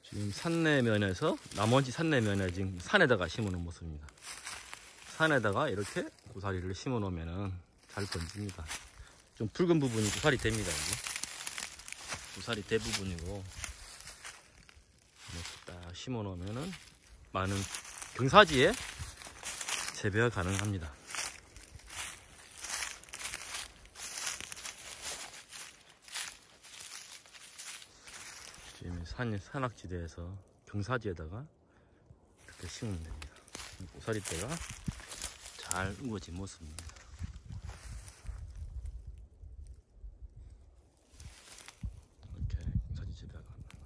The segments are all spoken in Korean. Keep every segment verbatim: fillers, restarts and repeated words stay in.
지금 산내면에서 나머지 산내면에 지금 산에다가 심어 놓은 모습입니다. 산에다가 이렇게 고사리를 심어 놓으면은 잘 번집니다. 좀 붉은 부분이 고사리 됩니다. 이게 고사리 대부분이고 이렇게 딱 심어 놓으면은 많은 경사지에 재배가 가능합니다. 지금 산, 산악지대에서 경사지에다가 이렇게 심으면 됩니다. 고사리대가 잘 우거진 모습입니다. 이렇게 경사지 재배가 가능합니다.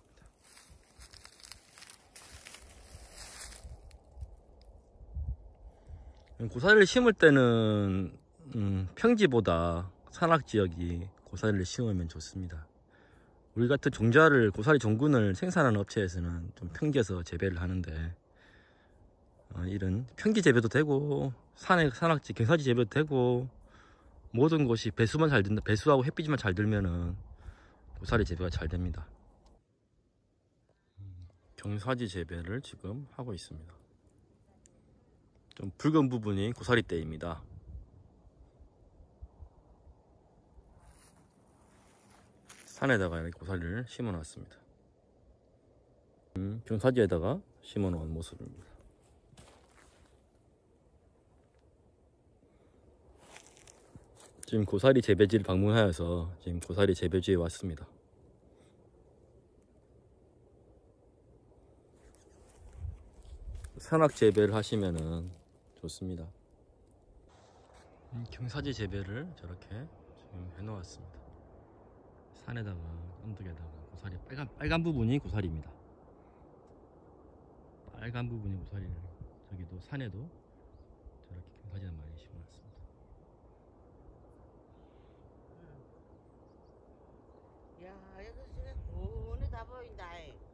고사리를 심을 때는 음, 평지보다 산악지역이 고사리를 심으면 좋습니다. 우리 같은 종자를 고사리 종군을 생산하는 업체에서는 좀 평지에서 재배를 하는데 어, 이런 평지 재배도 되고 산에 산악지 경사지 재배도 되고 모든 곳이 배수만 잘 된다 배수하고 햇빛만 잘 들면은 고사리 재배가 잘 됩니다. 경사지 재배를 지금 하고 있습니다. 좀 붉은 부분이 고사리대입니다. 산에다가 이렇게 고사리를 심어 놨습니다. 음, 경사지에다가 심어 놓은 모습입니다. 지금 고사리 재배지를 방문하여서 지금 고사리 재배지에 왔습니다. 산악 재배를 하시면은 좋습니다. 음, 경사지 재배를 저렇게 지금 해 놓았습니다. 산에다가 언덕에다가 고사리 빨간 빨간 부분이 고사리입니다. 빨간 부분이 고사리를 저기도 산에도 저렇게 경사지를 많이 심어놨습니다. 야, 여기 지금 고온이 다 보인다.